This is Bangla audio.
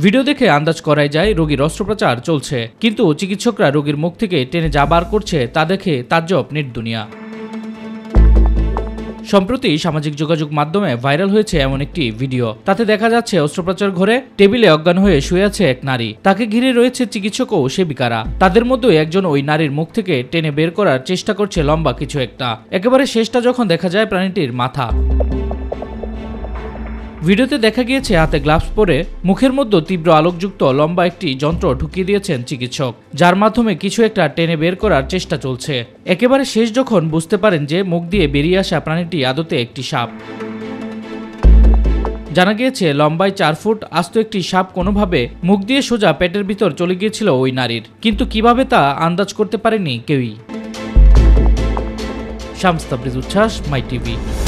ভিডিও দেখে আন্দাজ করাই যায় রোগীর অস্ত্রোপচার চলছে, কিন্তু চিকিৎসকরা রোগীর মুখ থেকে টেনে যা বার করছে তা দেখে তাজ্জব নির্দুনিয়া। সম্প্রতি সামাজিক যোগাযোগ মাধ্যমে ভাইরাল হয়েছে এমন একটি ভিডিও। তাতে দেখা যাচ্ছে অস্ত্রোপচার ঘরে টেবিলে অজ্ঞান হয়ে শুয়ে আছে এক নারী। তাকে ঘিরে রয়েছে চিকিৎসক ও সেবিকারা। তাদের মধ্যে একজন ওই নারীর মুখ থেকে টেনে বের করার চেষ্টা করছে লম্বা কিছু একটা। একেবারে শেষটা যখন দেখা যায় প্রাণীটির মাথা। ভিডিওতে দেখা গিয়েছে হাতে গ্লাভস পরে মুখের মধ্যে তীব্র আলোকযুক্ত লম্বা একটি যন্ত্র ঢুকিয়ে দিয়েছেন চিকিৎসক, যার মাধ্যমে কিছু একটা টেনে বের করার চেষ্টা চলছে। একেবারে শেষ যখন বুঝতে পারেন যে মুখ দিয়ে বেরিয়ে আসা প্রাণীটি আদতে একটি সাপ। জানা গিয়েছে লম্বায় 4 ফুট আস্ত একটি সাপ কোনোভাবে মুখ দিয়ে সোজা পেটের ভিতর চলে গিয়েছিল ওই নারীর, কিন্তু কিভাবে তা আন্দাজ করতে পারেনি কেউই। শামস তাবরিজ উচ্ছ্বাস, মাই টিভি।